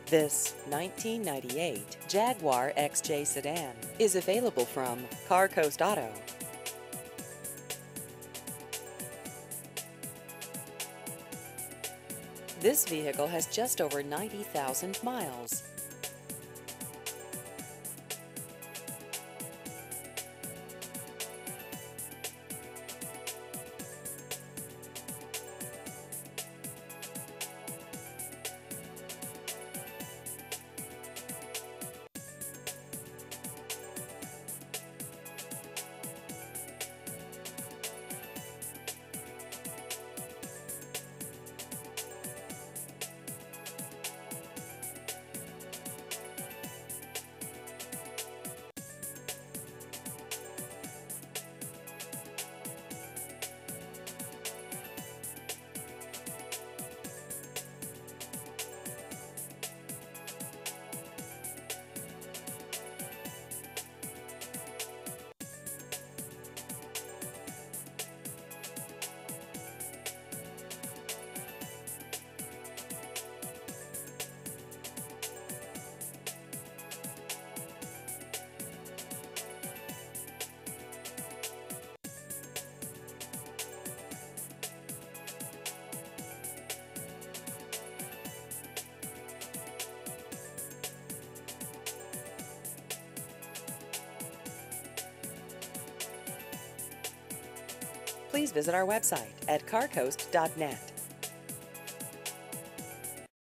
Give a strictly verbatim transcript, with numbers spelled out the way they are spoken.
This nineteen ninety-eight Jaguar X J sedan is available from Car Coast Auto. This vehicle has just over ninety thousand miles. Please visit our website at car coast dot net.